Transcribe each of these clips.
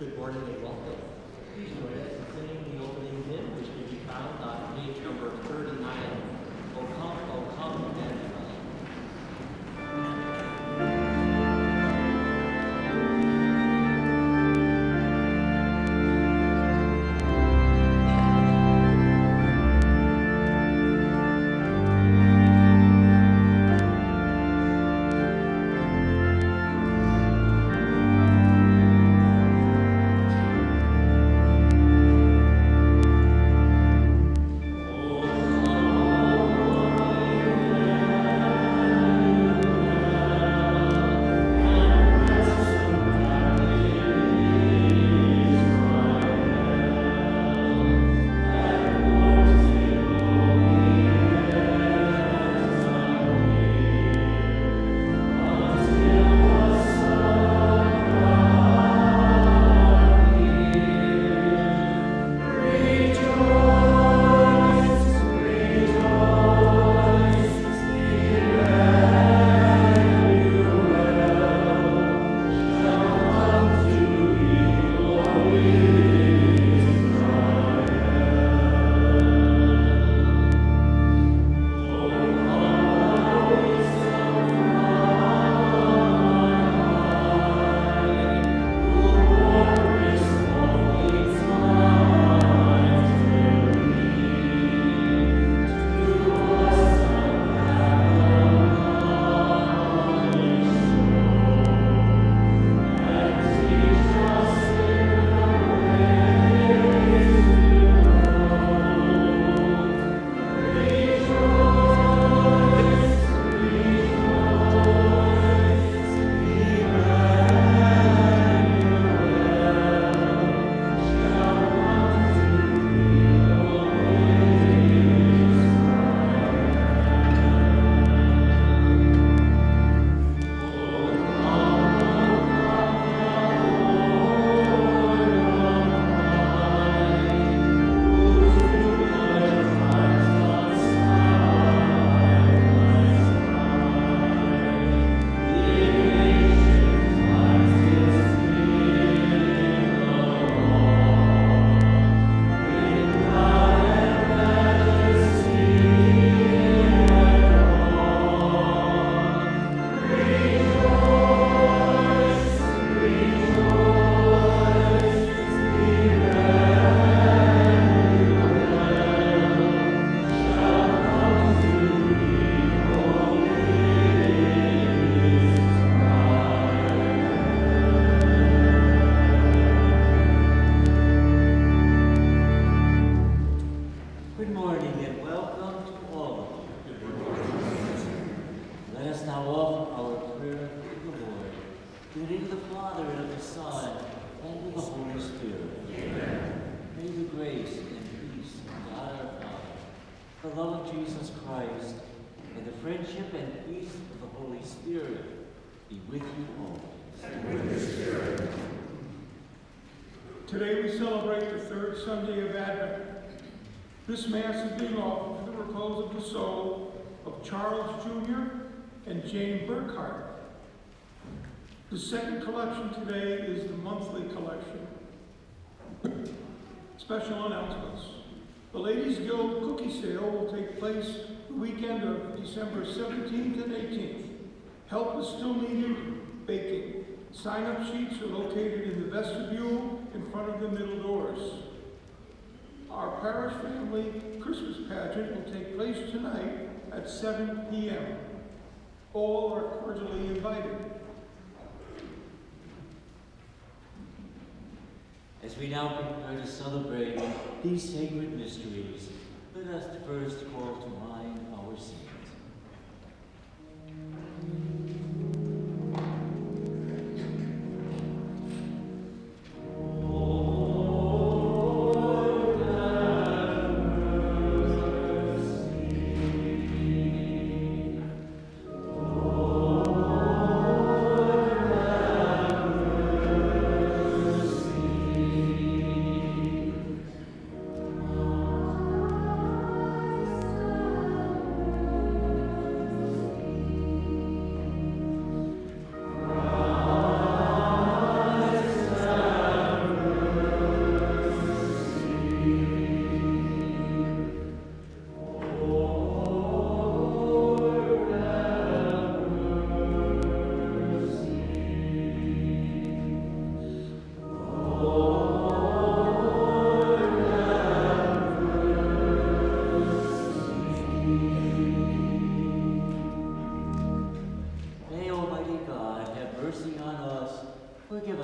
Good morning and welcome. Please join us in singing the opening hymn, which can be found on page number 39, O Come, Emmanuel. Today we celebrate the third Sunday of Advent. This Mass is being offered to the repose of the soul of Charles Jr. and Jane Burkhart. The second collection today is the monthly collection. Special announcements. The Ladies Guild cookie sale will take place the weekend of December 17th and 18th. Help is still needed baking. Sign-up sheets are located in the vestibule in front of the middle doors. Our parish family Christmas pageant will take place tonight at 7 p.m. All are cordially invited. As we now prepare to celebrate these sacred mysteries, let us first call to mind our saints.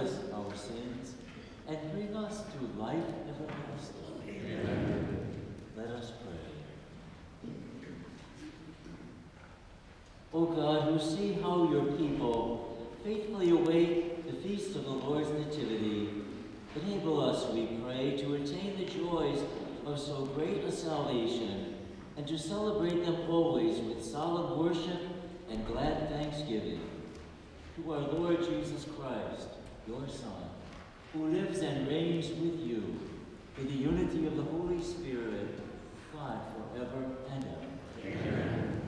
us our sins, and bring us to life everlasting. Amen. Let us pray. O God, who see how your people faithfully await the feast of the Lord's Nativity, enable us, we pray, to attain the joys of so great a salvation, and to celebrate them always with solemn worship and glad thanksgiving. To our Lord Jesus Christ, your Son, who lives and reigns with you in the unity of the Holy Spirit, God forever and ever. Amen.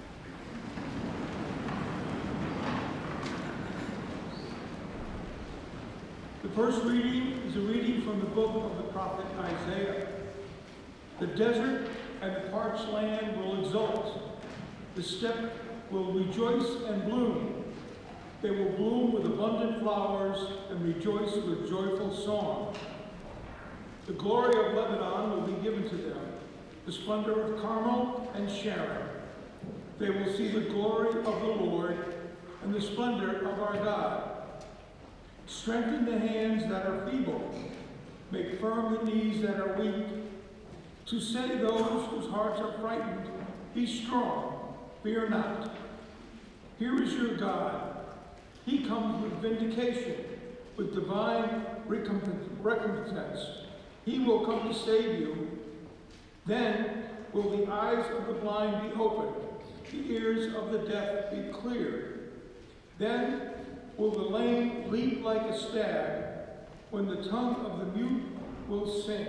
The first reading is a reading from the book of the prophet Isaiah. The desert and the parched land will exult. The steppe will rejoice and bloom. They will bloom with abundant flowers and rejoice with joyful song. The glory of Lebanon will be given to them, the splendor of Carmel and Sharon. They will see the glory of the Lord and the splendor of our God. Strengthen the hands that are feeble. Make firm the knees that are weak. To say those whose hearts are frightened, be strong, fear not. Here is your God. He comes with vindication, with divine recompense. He will come to save you. Then will the eyes of the blind be opened, the ears of the deaf be cleared. Then will the lame leap like a stag, when the tongue of the mute will sing.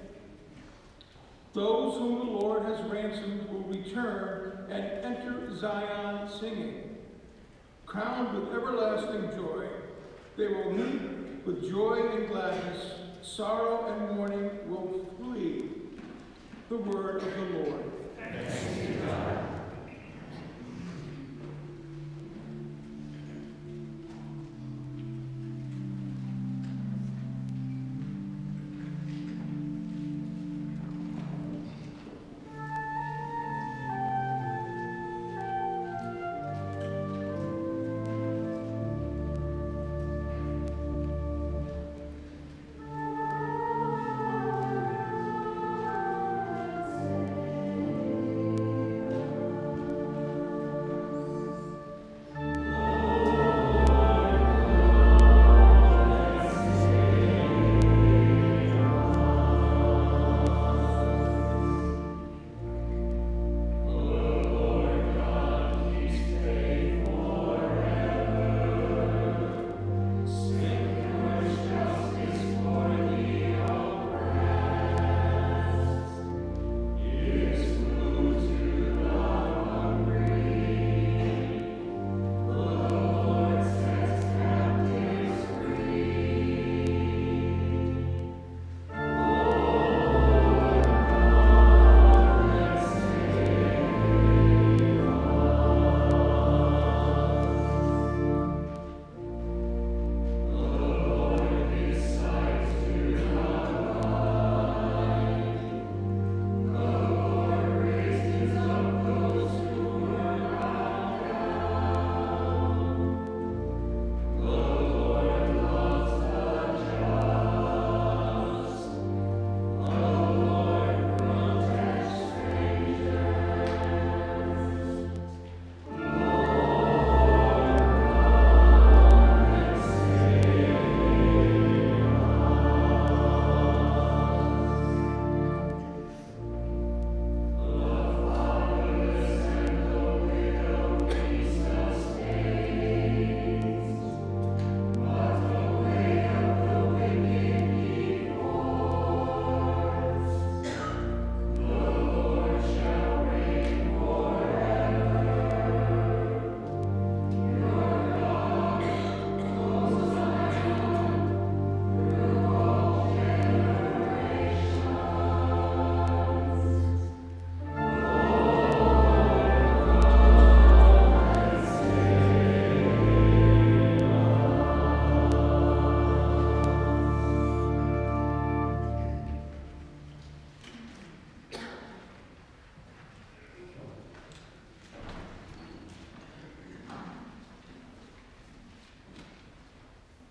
Those whom the Lord has ransomed will return and enter Zion singing. Crowned with everlasting joy, they will meet with joy and gladness. Sorrow and mourning will flee. The word of the Lord. Thanks be to God.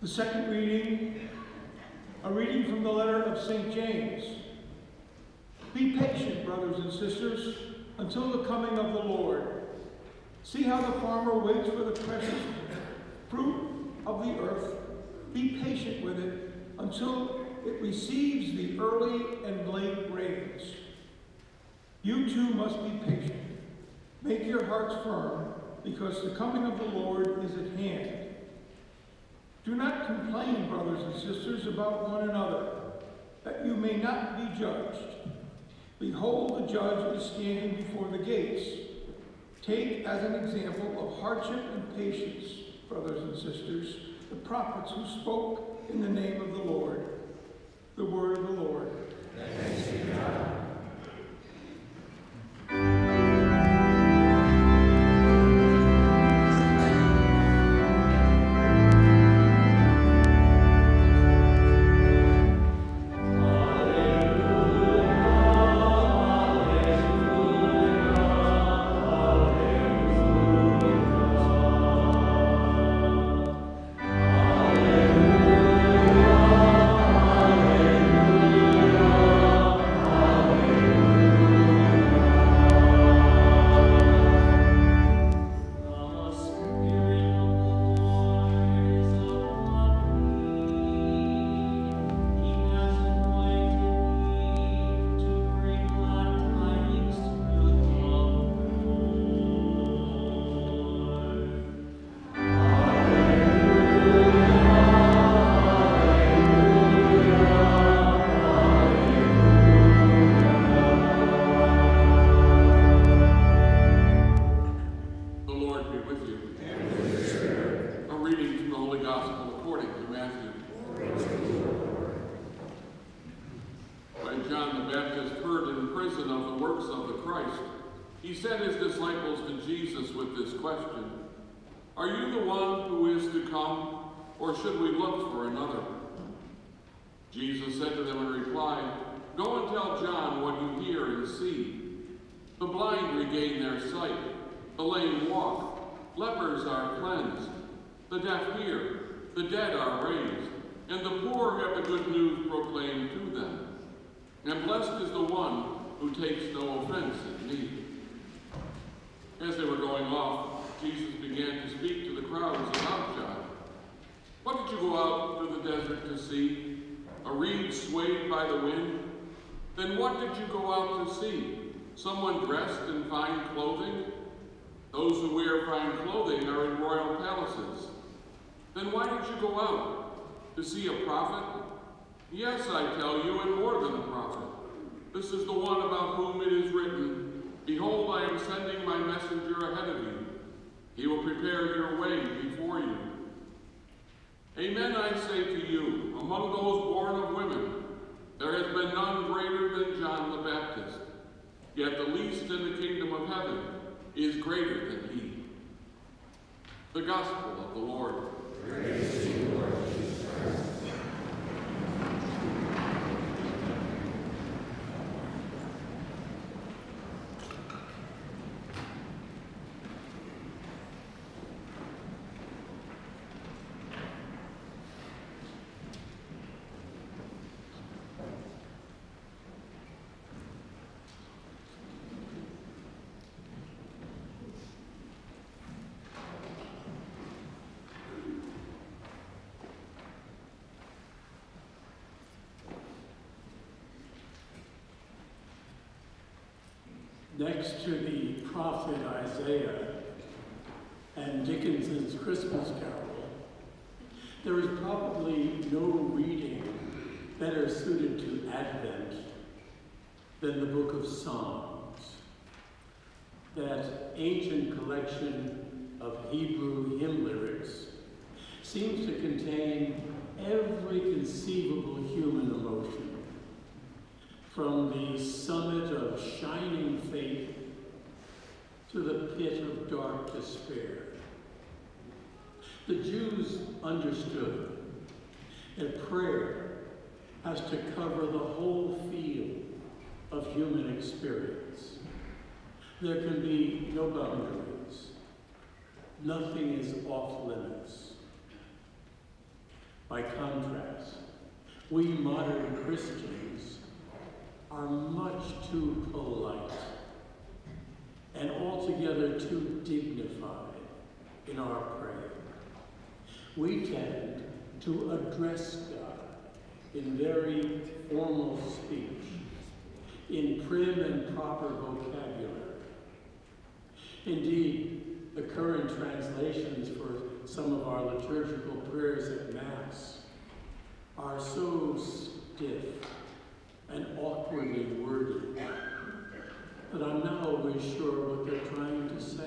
The second reading, a reading from the letter of St. James. Be patient, brothers and sisters, until the coming of the Lord. See how the farmer waits for the precious fruit of the earth. Be patient with it until it receives the early and late rains. You too must be patient. Make your hearts firm, because the coming of the Lord is at hand. Do not complain, brothers and sisters, about one another, that you may not be judged. Behold, the judge is standing before the gates. Take as an example of hardship and patience, brothers and sisters, the prophets who spoke in the name of the Lord. The word of the Lord. Thanks be to God. He sent his disciples to Jesus with this question: "Are you the one who is to come, or should we look for another?" Jesus said to them in reply, "Go and tell John what you hear and see. The blind regain their sight, the lame walk, lepers are cleansed, the deaf hear, the dead are raised, and the poor have the good news proclaimed to them. And blessed is the one who takes no offense at me." As they were going off, Jesus began to speak to the crowds about John. "What did you go out to the desert to see? A reed swayed by the wind? Then what did you go out to see? Someone dressed in fine clothing? Those who wear fine clothing are in royal palaces. Then why did you go out? To see a prophet? Yes, I tell you, and more than a prophet. This is the one about whom it is written, 'Behold, I am sending my messenger ahead of you. He will prepare your way before you.' Amen, I say to you, among those born of women, there has been none greater than John the Baptist. Yet the least in the kingdom of heaven is greater than he." The Gospel of the Lord. Praise to you, Lord Jesus Christ. Next to the prophet Isaiah and Dickens's Christmas Carol, there is probably no reading better suited to Advent than the Book of Psalms, that ancient collection of Hebrew hymn lyrics seems to contain every conceivable human emotion, from the summit of shining faith to the pit of dark despair. The Jews understood that prayer has to cover the whole field of human experience. There can be no boundaries. Nothing is off limits. By contrast, we modern Christians are much too polite and altogether too dignified in our prayer. We tend to address God in very formal speech, in prim and proper vocabulary. Indeed, the current translations for some of our liturgical prayers at Mass are so stiff and awkwardly worded that I'm not always sure what they're trying to say.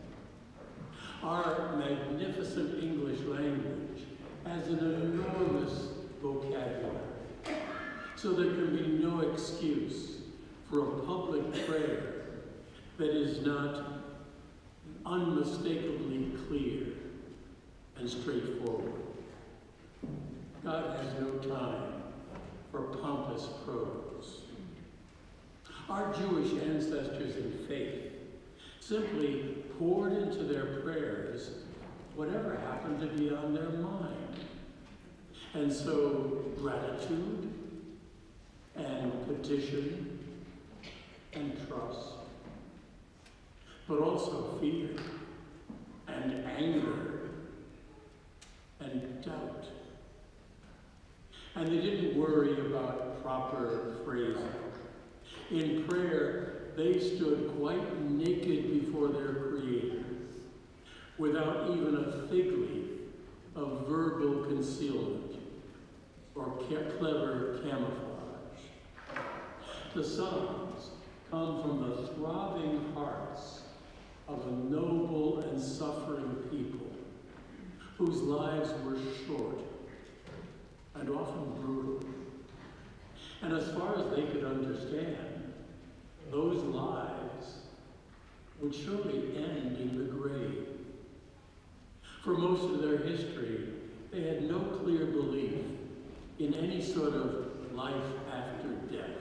Our magnificent English language has an enormous vocabulary, so there can be no excuse for a public prayer that is not unmistakably clear and straightforward. God has no time for pompous prose. Our Jewish ancestors in faith simply poured into their prayers whatever happened to be on their mind. And so gratitude and petition and trust, but also fear and anger and doubt. And they didn't worry about proper phrasing. In prayer, they stood quite naked before their Creator, without even a fig leaf of verbal concealment or clever camouflage. The Psalms come from the throbbing hearts of a noble and suffering people whose lives were short and often brutal. And as far as they could understand, those lives would surely end in the grave. For most of their history, they had no clear belief in any sort of life after death.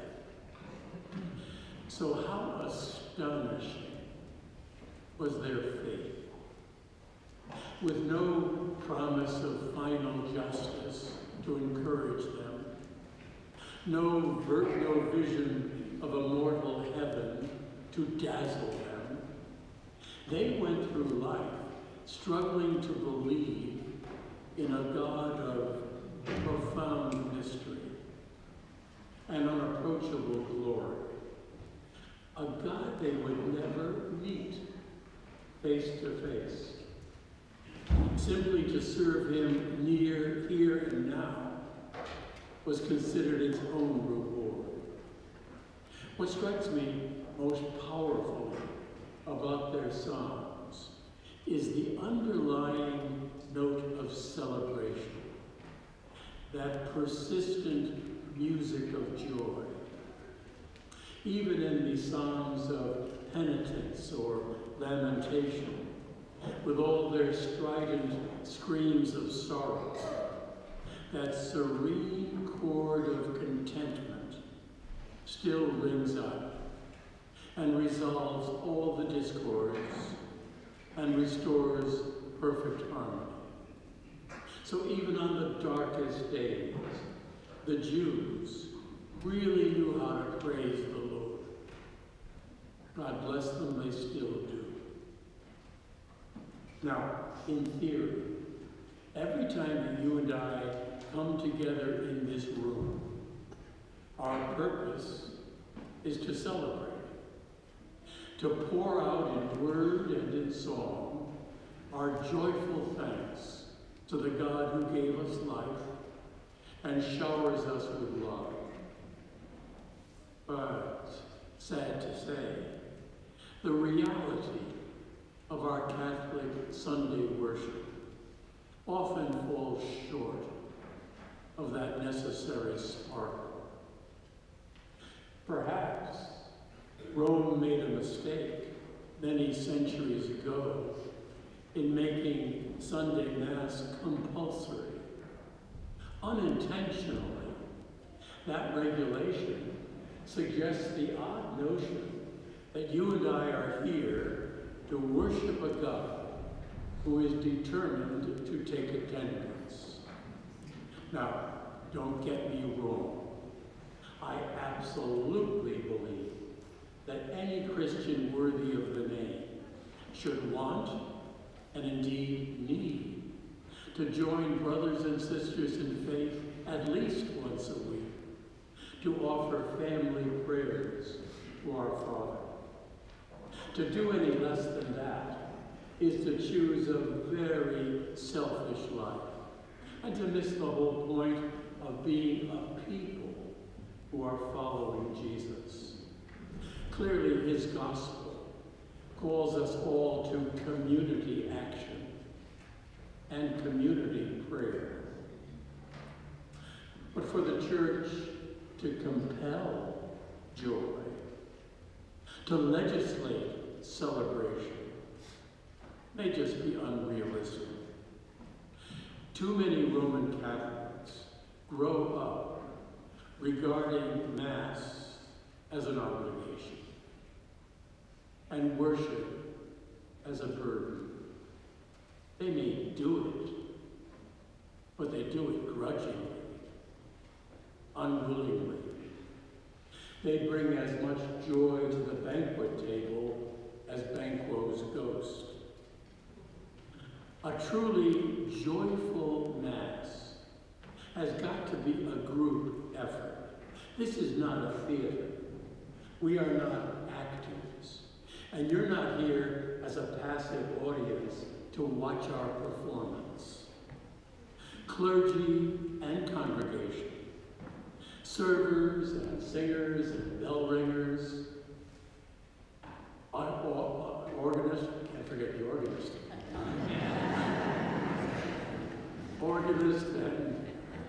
So how astonishing was their faith? With no promise of final justice to encourage them, no vision of a mortal heaven to dazzle them, they went through life struggling to believe in a God of profound mystery and unapproachable glory, a God they would never meet face to face. Simply to serve him near, here, and now was considered its own reward. What strikes me most powerfully about their psalms is the underlying note of celebration, that persistent music of joy. Even in the psalms of penitence or lamentation, with all their strident screams of sorrow, that serene chord of contentment still rings out and resolves all the discords and restores perfect harmony. So even on the darkest days, the Jews really knew how to praise the Lord. God bless them, they still do. Now, in theory, every time that you and I come together in this room, our purpose is to celebrate, to pour out in word and in song our joyful thanks to the God who gave us life and showers us with love. But, sad to say, the reality of our Catholic Sunday worship often falls short of that necessary sparkle. Perhaps Rome made a mistake many centuries ago in making Sunday Mass compulsory. Unintentionally, that regulation suggests the odd notion that you and I are here to worship a God who is determined to take attendance. Now, don't get me wrong. I absolutely believe that any Christian worthy of the name should want, and indeed need, to join brothers and sisters in faith at least once a week to offer family prayers to our Father. To do any less than that is to choose a very selfish life and to miss the whole point of being a people who are following Jesus. Clearly, his gospel calls us all to community action and community prayer. But for the church to compel joy, to legislate celebration, may just be unrealistic. Too many Roman Catholics grow up regarding Mass as an obligation and worship as a burden. They may do it, but they do it grudgingly, unwillingly. They bring as much joy to the banquet table as Banquo's ghost. A truly joyful Mass has got to be a group effort. This is not a theater. We are not actors. And you're not here as a passive audience to watch our performance. Clergy and congregation, servers and singers and bell ringers, organist, can't forget the organist. Organist and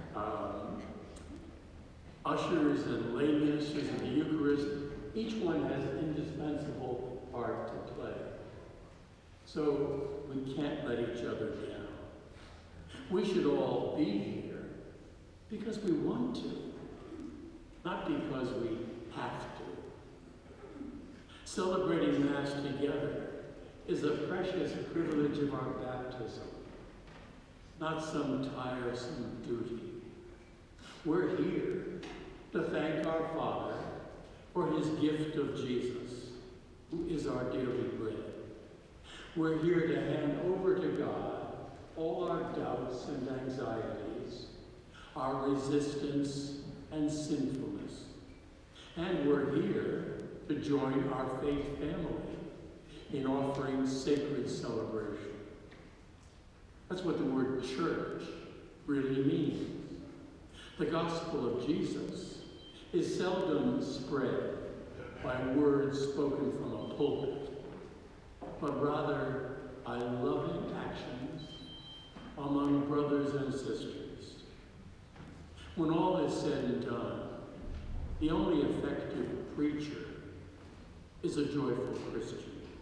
ushers and lay ministers of the Eucharist, each one has an indispensable part to play. So we can't let each other down. We should all be here because we want to, not because we have to. Celebrating Mass together is a precious privilege of our baptism, not some tiresome duty. We're here to thank our Father for his gift of Jesus, who is our daily bread. We're here to hand over to God all our doubts and anxieties, our resistance and sinfulness. And we're here to join our faith family in offering sacred celebration. That's what the word church really means. The gospel of Jesus is seldom spread by words spoken from a pulpit, but rather by loving actions among brothers and sisters. When all is said and done, the only effective preacher is a joyful Christian.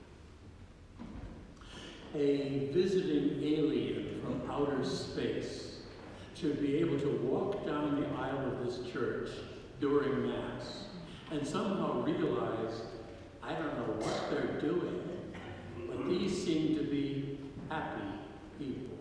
A visiting alien from outer space should be able to walk down the aisle of this church during Mass and somehow realize, I don't know what they're doing, but these seem to be happy people.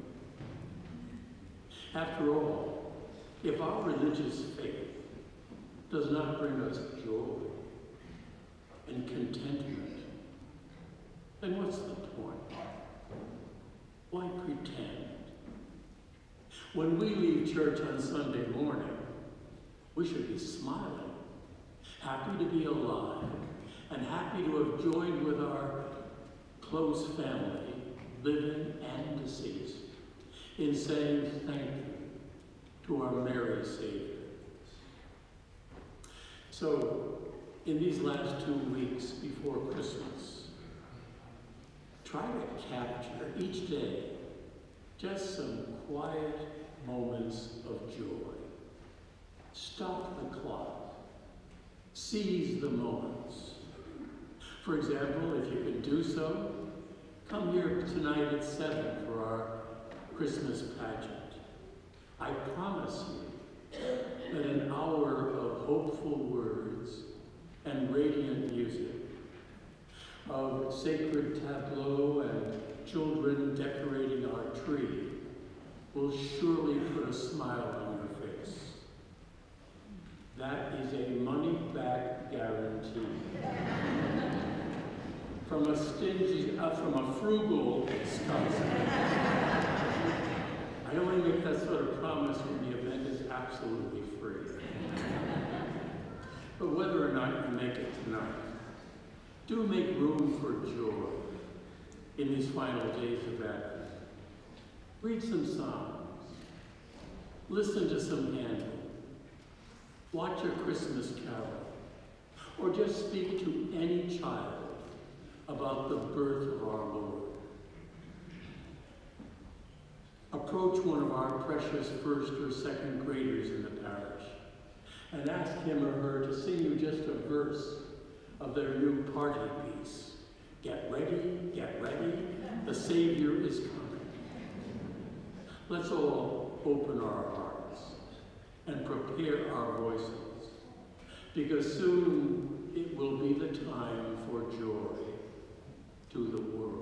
After all, if our religious faith does not bring us joy and contentment, then what's the point? Why pretend? When we leave church on Sunday morning, we should be smiling, happy to be alive, and happy to have joined with our close family, living and deceased, in saying thank you to our Mary Savior. So, in these last 2 weeks before Christmas, try to capture each day just some quiet moments of joy. Stop the clock. Seize the moments. For example, if you can do so, come here tonight at 7 for our Christmas pageant. I promise you that an hour of hopeful words and radiant music, of sacred tableau and children decorating our tree, will surely put a smile on your stingy, from a frugal spouse. I don't want to make that sort of promise when the event is absolutely free. But whether or not you make it tonight, do make room for joy in these final days of Advent. Read some Psalms. Listen to some Handel. Watch a Christmas carol. Or just speak to any child about the birth of our Lord. Approach one of our precious first or second graders in the parish and ask him or her to sing you just a verse of their new party piece. Get ready, the Savior is coming. Let's all open our hearts and prepare our voices, because soon it will be the time for joy to the world.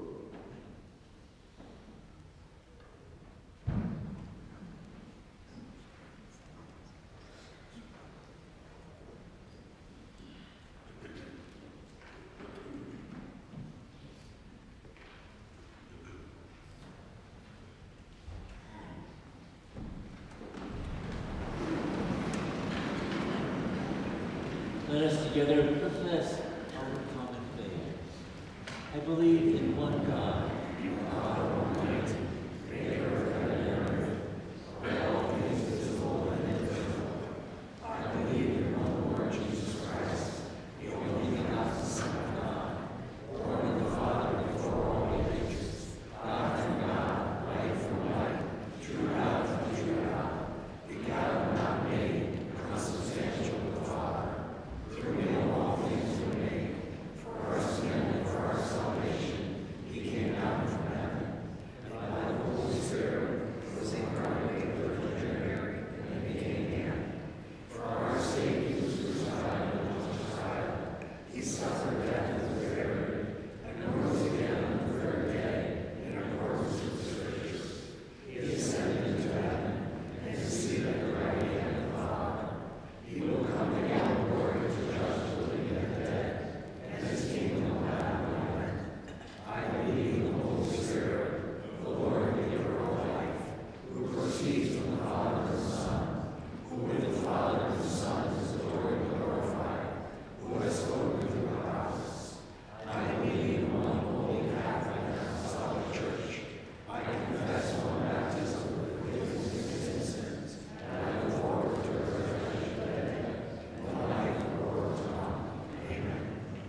Let us together profess our common faith. I believe in one God, God Almighty, maker of heaven and earth, of all things visible and invisible. I believe in one Lord Jesus Christ, the only begotten Son of God, born of the Father before all ages, God from God, light from light, true God from true God, begotten, not made, consubstantial with the Father. Through him all things were made. For us men and for our salvation, he came down from heaven, and by the Holy Spirit was incarnated of the Virgin Mary, and became man. For our sake he was crucified and was tried. He suffered death and was buried, and rose again on the third day, in accordance with the Scriptures. He ascended into heaven, and is seated at the right hand of the Father. He will come again in glory to judge the living and the dead, and his kingdom will have no end. I believe in the Holy Spirit, the Lord, giver of life, who proceeds from the Father and the Son, who with the Father and the Son is adored and glorified, who has spoken through the prophets. I believe in one holy Catholic and Apostolic Church. I confess one baptism for the forgiveness of sins, and I look forward to the resurrection of the dead and the life of the world to come. Amen.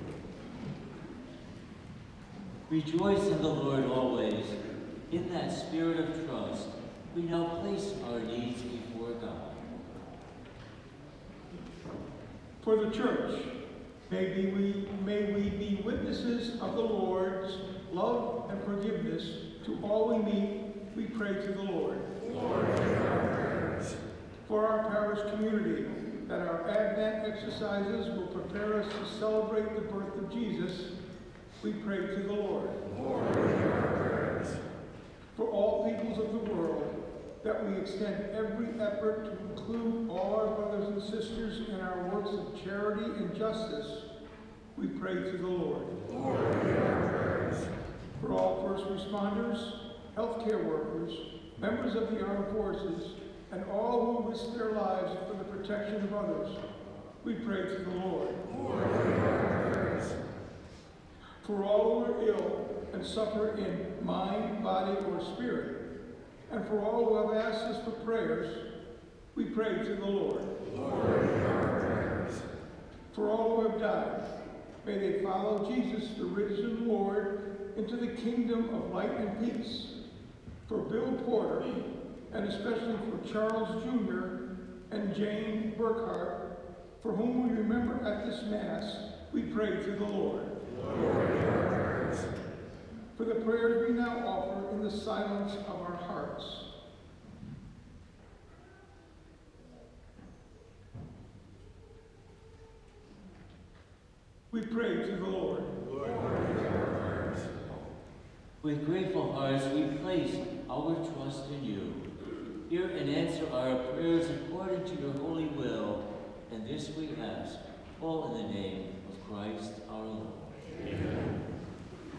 rejoice in the Lord always. In that spirit of trust, we now place our needs before God. For the church, may we be witnesses of the Lord's love and forgiveness to all we meet. We pray to the Lord. Lord, hear our prayers. For our parish community, that our Advent exercises will prepare us to celebrate the birth of Jesus, we pray to the Lord. Lord, hear our prayers. For all peoples of the world, that we extend every effort to include all our brothers and sisters in our works of charity and justice, we pray to the Lord. Lord, hear our prayers. For all first responders, healthcare workers, members of the armed forces, and all who risk their lives for the protection of others, we pray to the Lord. Lord, hear our prayers. For all who are ill and suffer in mind, body, or spirit, and for all who have asked us for prayers, we pray to the Lord. Lord, hear our prayers. For all who have died, may they follow Jesus, the risen Lord, into the kingdom of light and peace. For Bill Porter, and especially for Charles Jr. and Jane Burkhart, for whom we remember at this Mass, we pray to the Lord. Lord, hear our prayers. For the prayers we now offer in the silence of our hearts. We pray to the Lord. Lord, hear our prayers. With grateful hearts, we place our trust in you. Hear and answer our prayers according to your holy will, and this we ask, all in the name of Christ our Lord. Amen.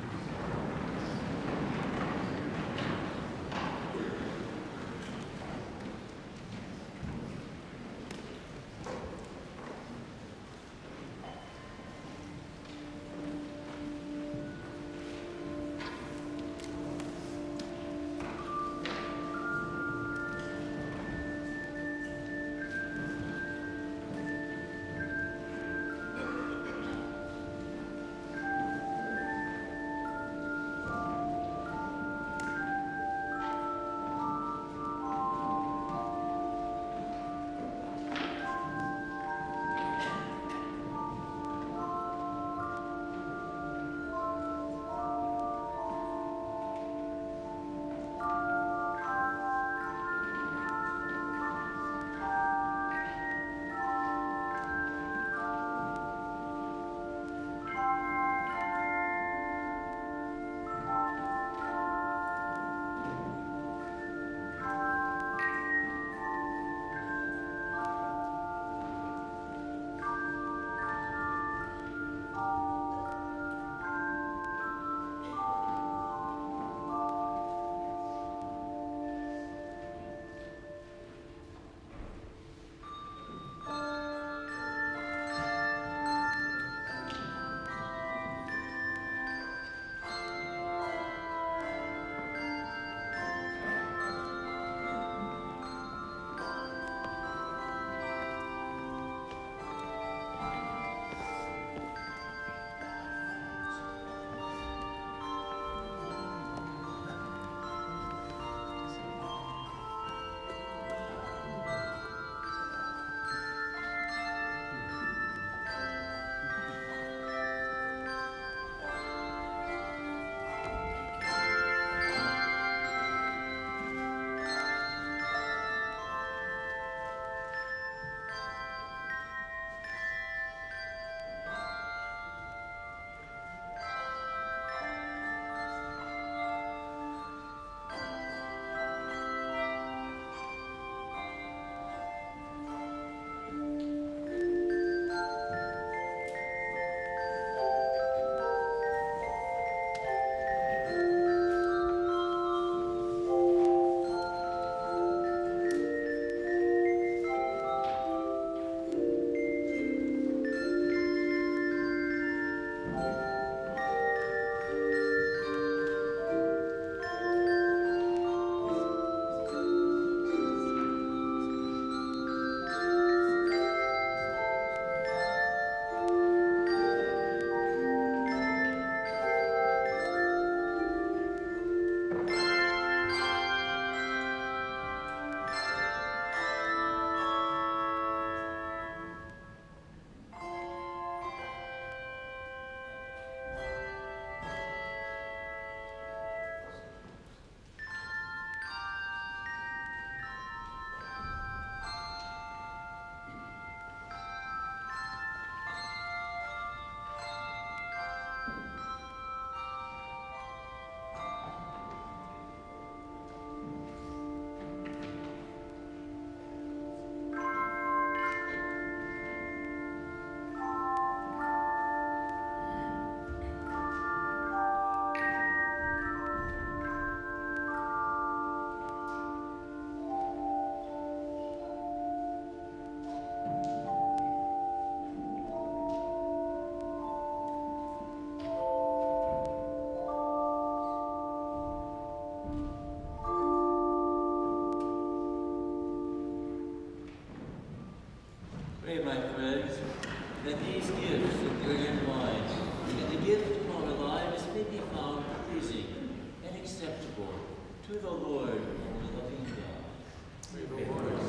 Pray, my friends, that these gifts of bread and wine and the gift of our lives may be found pleasing and acceptable to the Lord, our loving God.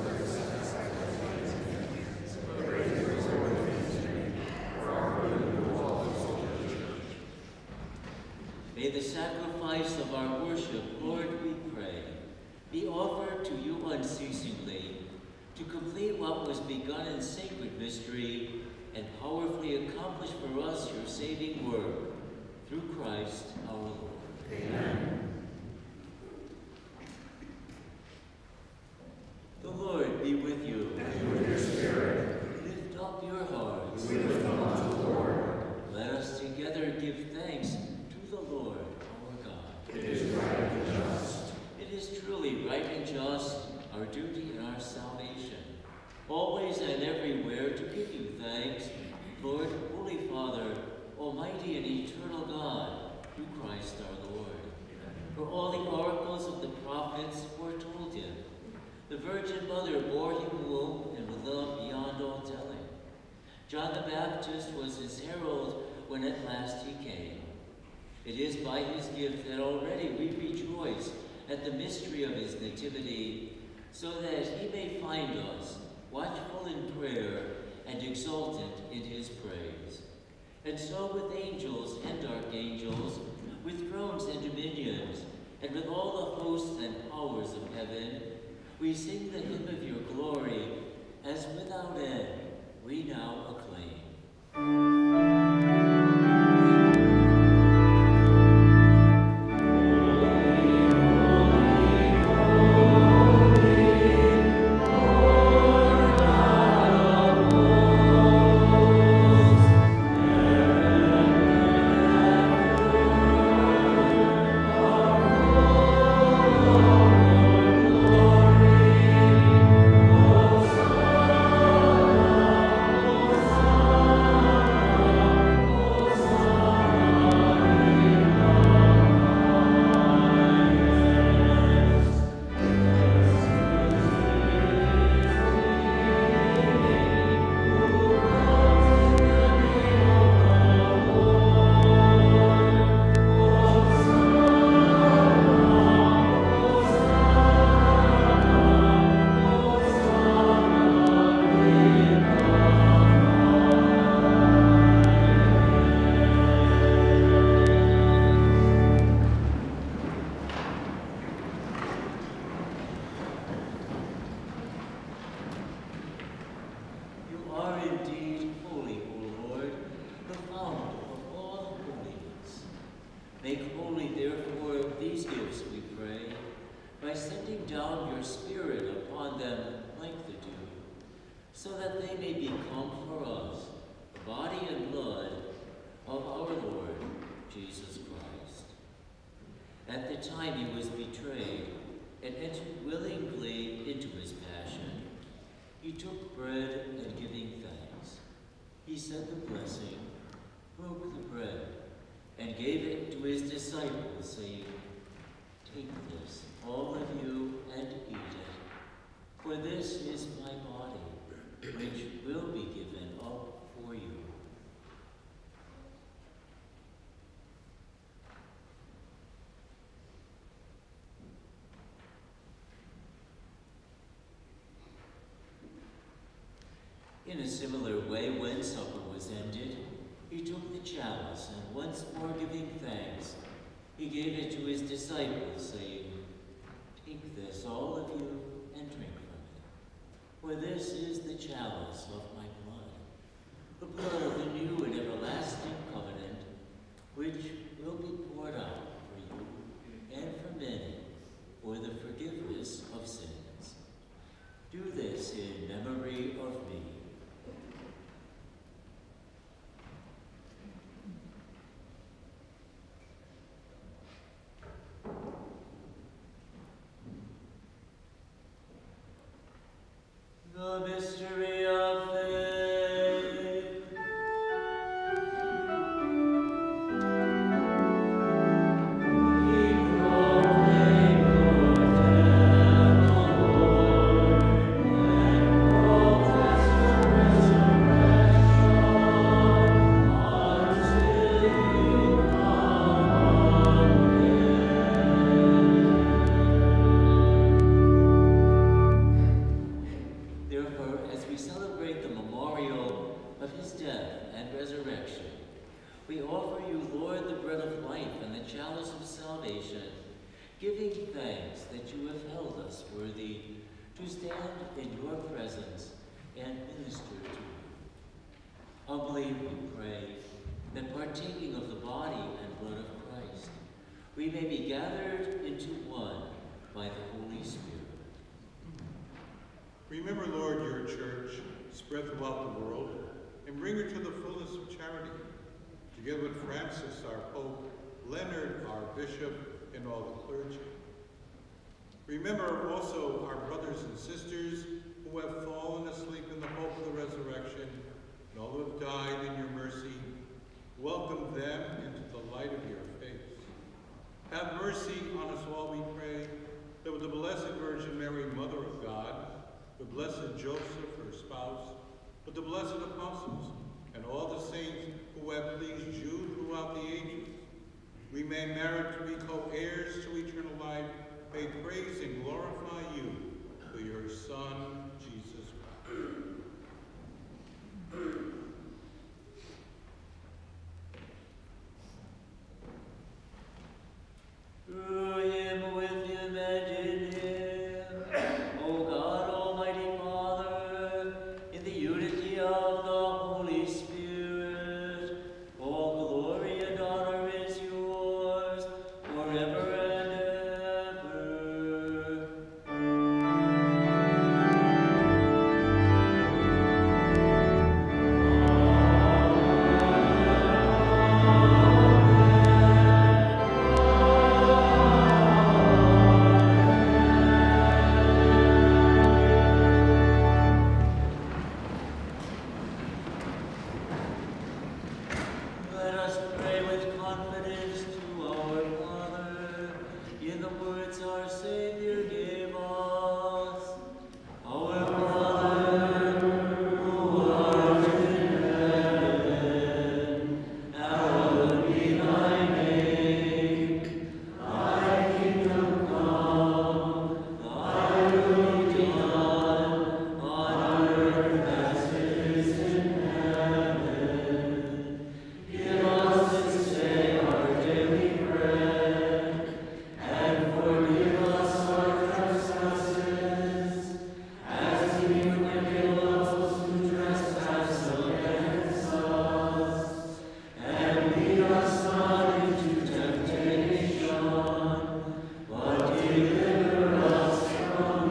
May the sacrifice of our worship, Lord, we pray, be offered to you unceasingly, to complete what was begun in sacred mystery and powerfully accomplish for us your saving work, through Christ our Lord. Amen. The Lord be with you. And with your spirit. Lift up your hearts. We lift them up to the Lord. Let us together give thanks to the Lord. always and everywhere to give you thanks, Lord, Holy Father, Almighty and eternal God, through Christ our Lord. For all the oracles of the prophets foretold him. The Virgin Mother bore him womb and with love beyond all telling. John the Baptist was his herald when at last he came. It is by his gift that already we rejoice at the mystery of his nativity, so that he may find us watchful in prayer and exultant in his praise. And so with angels and archangels, with thrones and dominions, and with all the hosts and powers of heaven, we sing the hymn of your glory, as without end we now acclaim. Make holy, therefore, these gifts, we pray, by sending down your Spirit upon them like the dew, so that they may become for us the body and blood of our Lord Jesus Christ. At the time he was betrayed and entered willingly into his passion, he took bread and giving thanks, he said the blessing, broke the bread, and gave it to his disciples, saying, "Take this, all of you, and eat it, for this is my body, which will be given up for you." In a similar way, when supper was ended, he took the chalice, and once more giving thanks, he gave it to his disciples, saying, "Take this, all of you, and drink from it. For this is the chalice of my blood, the blood of the new and everlasting covenant, which will be poured out for you and for many for the forgiveness of sins. Do this in memory of me." The mystery of faith. We proclaim your death, O Lord, and profess your resurrection until you come again. Therefore, as we celebrate the memorial of his death and resurrection, we offer you, Lord, the bread of life and the chalice of salvation, giving thanks that you have held us worthy to stand in your presence and minister to you. Humbly we pray that, partaking of the body and blood of Christ, we may be gathered into one by the Holy Spirit. Remember, Lord, your church spread throughout the world, and bring her to the fullness of charity, together with Francis, our Pope, Leonard, our Bishop, and all the clergy. Remember also our brothers and sisters who who have fallen asleep in the hope of the resurrection, and all who have died in your mercy, welcome them into the light of your face. Have mercy on us all, we pray, that with the Blessed Virgin Mary, Mother of God, the blessed Joseph, her spouse, with the blessed apostles, and all the saints who have pleased you throughout the ages, we may merit to be co-heirs to eternal life, may praise and glorify you through your Son, Jesus Christ. Through him, with him, and in him, O God, Almighty Father, in the unity of the Holy Spirit, all glory and honor is yours forever and ever. Let us pray with confidence to our Father in the words our Savior gave us. Our Father, who art in heaven, hallowed be thy name. Thy kingdom come, thy will be done, on earth as it is in heaven. Give us this day our daily bread, and forgive us our trespasses, as we forgive those who trespass against us. And lead us not into temptation, but deliver us from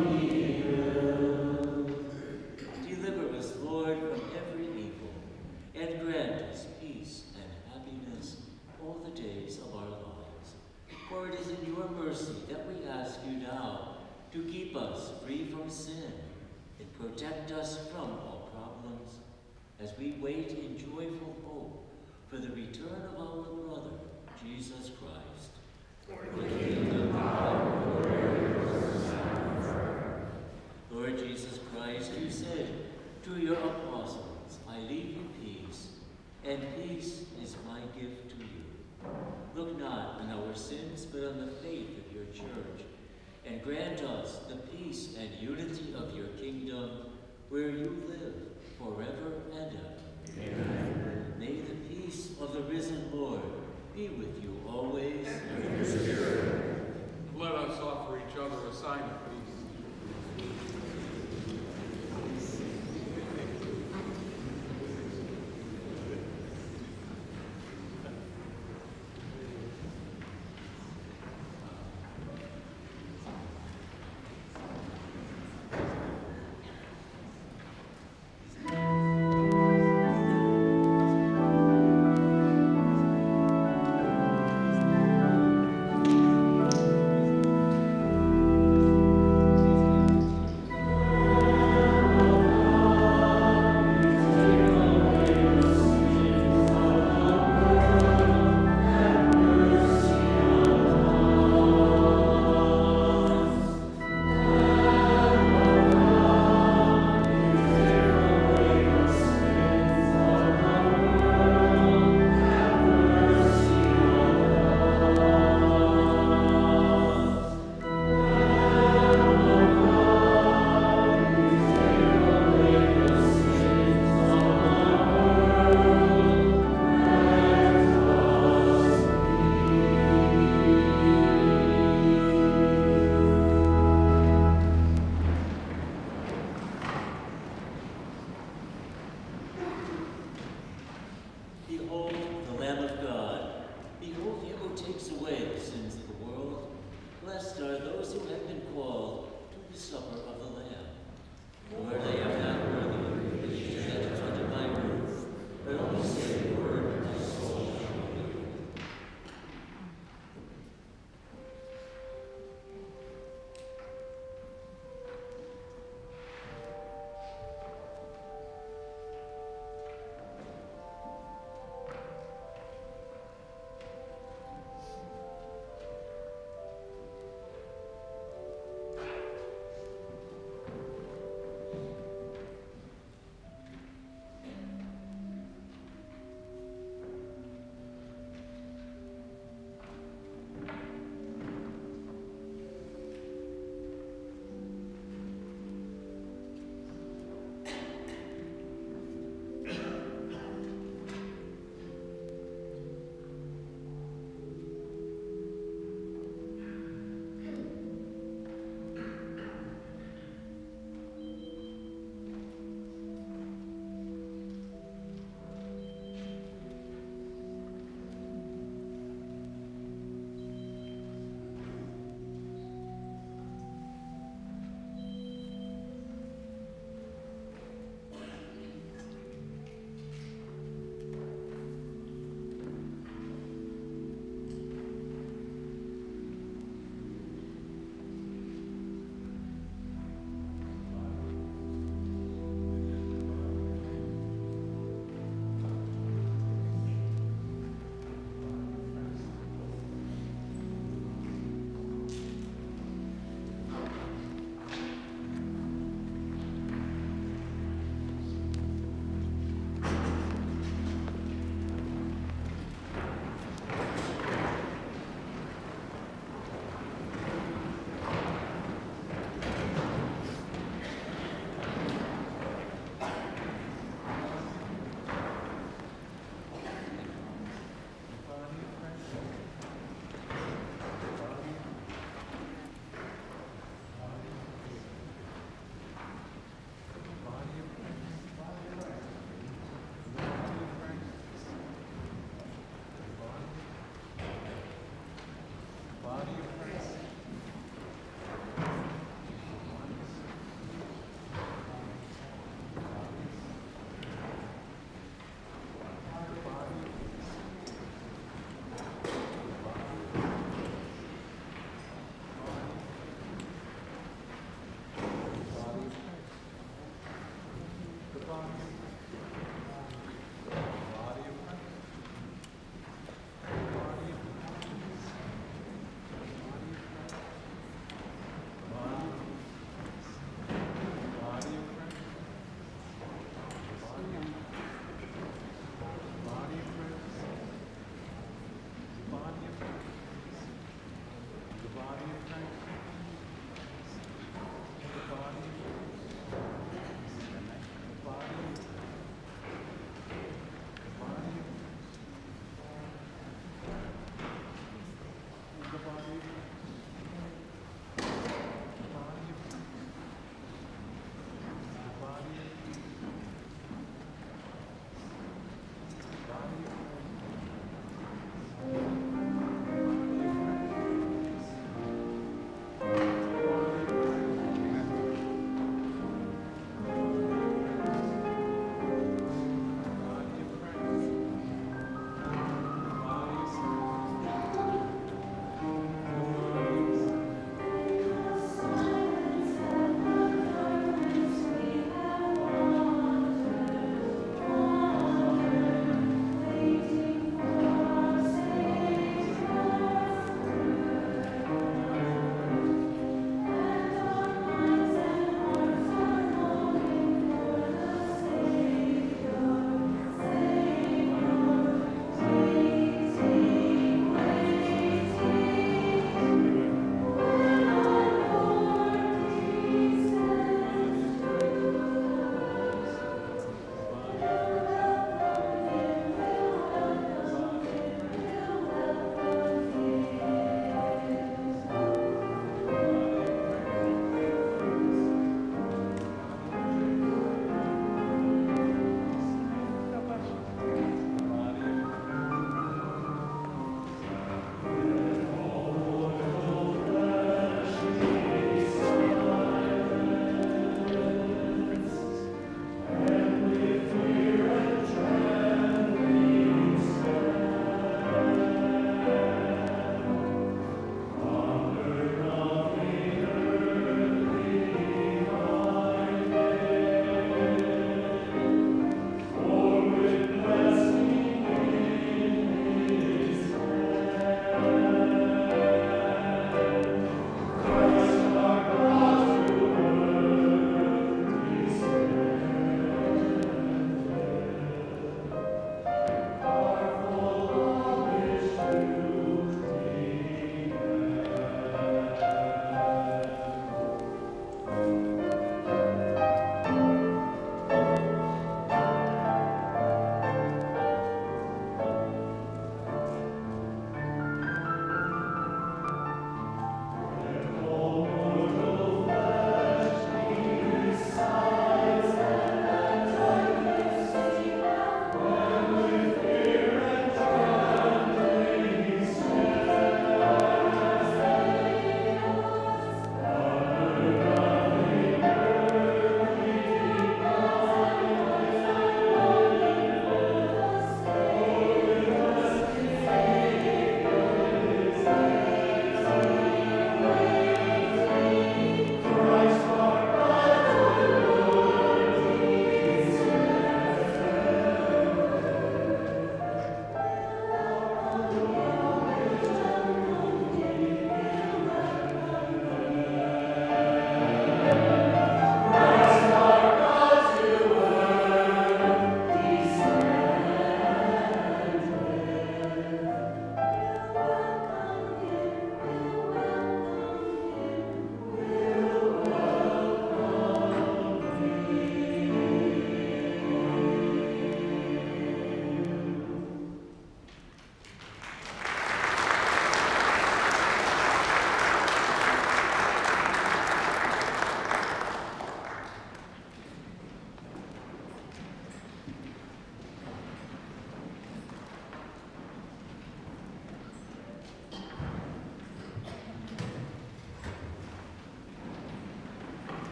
evil. Deliver us, Lord, from every evil, and grant us peace and happiness all the days of our lives. For it is in your mercy that we ask you now to keep us free from sin and protect us from all problems as we wait in joyful hope for the return of our brother, Jesus Christ. For the kingdom, power, glory, forever. Lord Jesus Christ, you said to your apostles, I leave you peace, and peace is my gift to you. Look not on our sins, but on the faith of your church, and grant us the peace and unity of your kingdom, where you live forever and ever. Amen. May the peace of the risen Lord be with you always. And with your spirit. Let us offer each other a sign of peace.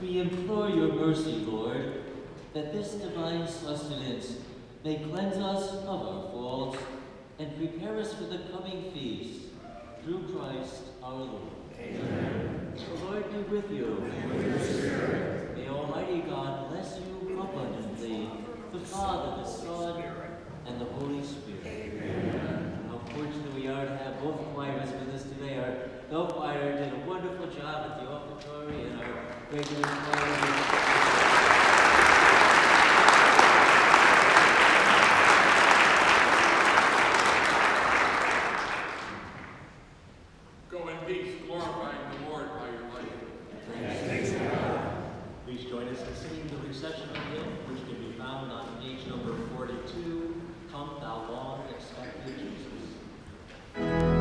we implore your mercy, Lord, that this divine sustenance may cleanse us of our faults and prepare us for the coming feast, through Christ our Lord. Amen. The Lord be with you. And with your spirit. May Almighty God bless you abundantly, the Father, the Son, and the Holy Spirit. Amen. How fortunate we are to have both choirs with us today. Our bell choir did a wonderful job at the offertory, and our regular choir. Go in peace, glorifying the Lord by your life. Thanks God. Please join us in singing the recessional hymn, which can be found on page number 42, Come Thou Long Expected Jesus.